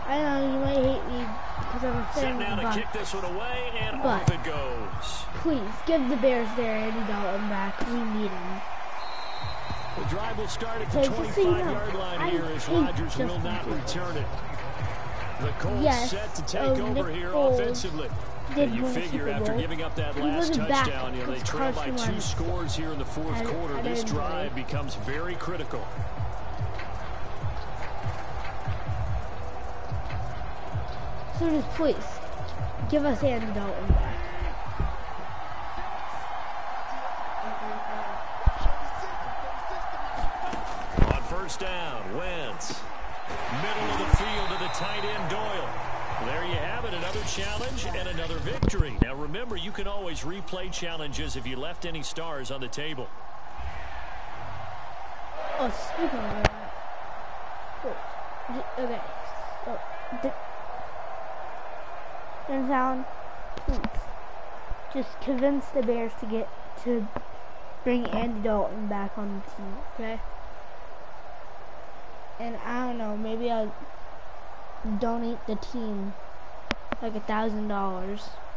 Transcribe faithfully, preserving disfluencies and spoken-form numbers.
I know you might hate me because I'm a fan now of the to Bucs. kick this one away, and But off it goes. Please give the Bears their Andy Dalton back. We need him. The drive will start at the Okay, just so you know, twenty-five yard line I here as hate Rodgers will Justin not Fields. return it. The Colts Yes, set to take oh, over Nick here Foles offensively. did And you win a figure Super after Bowl. giving up that He last wasn't back touchdown, you know, they because trail by Carson two Wentz scores here in the fourth had- quarter. had This injury. drive becomes very critical. So just please, give us Andy Dalton back. On first down, Wentz. Middle of the field to the tight end, Doyle. There you have it, another challenge and another victory. Now remember, you can always replay challenges if you left any stars on the table. Oh, speaking of that. Oh, d- okay. Oh, d- and sound, please. Just convince the Bears to get to bring Andy Dalton back on the team, okay? And I don't know, maybe I'll donate the team like a thousand dollars.